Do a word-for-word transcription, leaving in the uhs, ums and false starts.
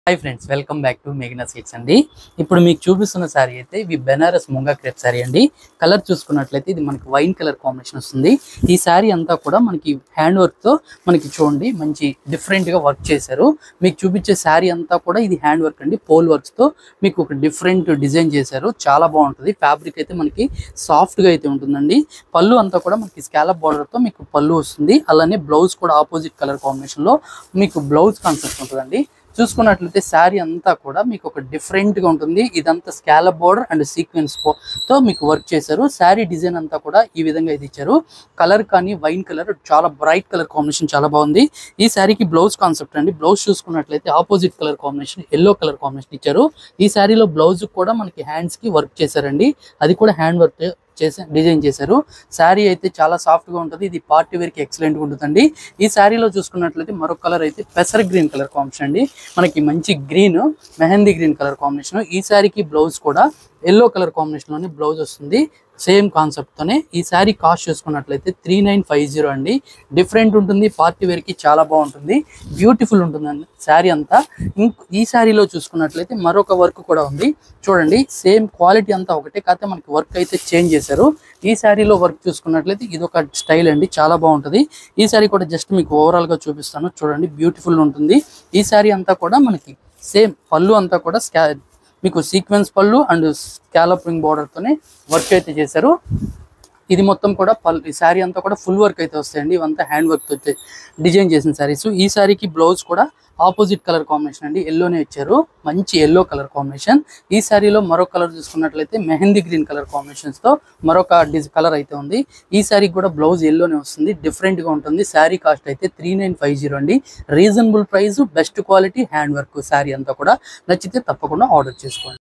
high friends welcome back to मेघना seeds अंडी ఇప్పుడు మీకు చూపిస్తున్న సారీ అయితే ఇవి బెనారస్ ముంగా క్రేప్ సారీ అండి కలర్ చూసుకున్నట్లయితే ఇది మనకి వైన్ కలర్ కాంబినేషన్ వస్తుంది ఈ సారీ అంతా కూడా మనకి హ్యాండ్ వర్క్ తో మనకి చూడండి మంచి డిఫరెంట్ గా వర్క్ చేశారు మీకు చూపించే సారీ అంతా కూడా ఇది హ్యాండ్ వర్క్ అండి పోల్ వర్క్స్ తో మీకు ఒక డిఫరెంట్ డిజైన్ చేశారు చాలా బాగుంటుంది ఫ్యాబ్రిక్ అయితే మనకి సాఫ్ట్ గా అయితే ఉంటుందండి పల్లు అంతా కూడా మనకి స్కాలప్ బోర్డర్ తో మీకు పల్లు వస్తుంది అలానే బ్లౌజ్ కూడా ఆపోజిట్ కలర్ కాంబినేషన్ లో మీకు బ్లౌజ్ కాన్సెప్ట్ ఉంటుందండి చూసుకున్నట్లయితే సారీ అంతా కూడా మీకు ఒక డిఫరెంట్ గా ఉంటుంది ఇదంతా స్కాలప్ బోర్డర్ అండ్ సీక్వెన్స్ తో మీకు వర్క్ చేశారు సారీ డిజైన్ అంతా కూడా ఈ విధంగా ఇది ఇచ్చారు కలర్ కానీ వైన్ కలర్ చాలా బ్రైట్ కలర్ కాంబినేషన్ చాలా బాగుంది ఈ సారీకి బ్లౌజ్ కాన్సెప్ట్ అండి బ్లౌజ్ చూసుకున్నట్లయితే opposite colour combination yellow colour combination ఇచ్చారు ఈ సారీలో బ్లౌజ్ కూడా మనకి హ్యాండ్స్ కి వర్క్ చేశారండి అది కూడా హ్యాండ్ వర్క్ చేసే డిజైన్ చేశారు సారీ అయితే చాలా సాఫ్ట్ గా ఉంటుంది ఇది పార్టీ వేర్ కి ఎక్సలెంట్ గా ఉంటుందండి ఈ సారీలో చూసుకున్నట్లయితే మరొక కలర్ అయితే పెసర్ గ్రీన్ కలర్ కాంబినేషన్ అండి మనకి మంచి green mehndi green colour combination ఈ సారీకి బ్లౌజ్ కూడా ఎల్లో కలర్ కాంబినేషన్ లోనే బ్లౌజ్ వస్తుంది సేమ్ కాన్సెప్ట్ తోనే ఈ సారీ కాస్ట్ చూసుకున్నట్లయితే త్రీ నైన్ ఫైవ్ జీరో అండి డిఫరెంట్ ఉంటుంది పార్టీ వేర్ కి చాలా బాగుంటుంది బ్యూటిఫుల్ ఉంటుందండి సారీ అంతా ఈ సారీలో చూసుకున్నట్లయితే మరొక వర్క్ కూడా ఉంది చూడండి సేమ్ క్వాలిటీ అంతా ఒకటే కాకపోతే మనకి వర్క్ అయితే చేంజ్ చేశారు ఈ సారీలో వర్క్ చూసుకున్నట్లయితే ఇది ఒక స్టైల్ అండి చాలా బాగుంటుంది ఈ సారీ కూడా జస్ట్ మీకు ఓవరాల్ గా చూపిస్తాను చూడండి బ్యూటిఫుల్ ఉంటుంది ఈ సారీ అంతా కూడా మనకి సేమ్ పళ్ళు అంతా కూడా స్కా మీకు సీక్వెన్స్ పళ్ళు అండ్ స్కాలపింగ్ బోర్డర్ తోనే వర్క్ అయితే చేశారు ఇది మొత్తం కూడా పళ్ళు ఈ సారీ అంతా కూడా ఫుల్ వర్క్ అయితే వస్తాయండి ఇవంతా హ్యాండ్ వర్క్ తో డిజైన్ చేసిన సారీస్ ఈ సారీకి బ్లౌజ్ కూడా ఆపోజిట్ కలర్ కాంబినేషన్ అండి ఎల్లోనే ఇచ్చారు మంచి ఎల్లో కలర్ కాంబినేషన్ ఈ సారీలో మరొక కలర్ చూసుకున్నట్లయితే మెహందీ గ్రీన్ కలర్ కాంబినేషన్స్ తో మరొక డిజ్ కలర్ అయితే ఉంది ఈ సారీకి కూడా బ్లౌజ్ ఎల్లోనే వస్తుంది డిఫరెంట్ గా ఉంటుంది సారీ కాస్ట్ అయితే త్రీ నైన్ ఫైవ్ జీరో అండి reasonable price best quality hand work sari అంతా కూడా నచ్చితే తప్పకుండా ఆర్డర్ చేసుకోండి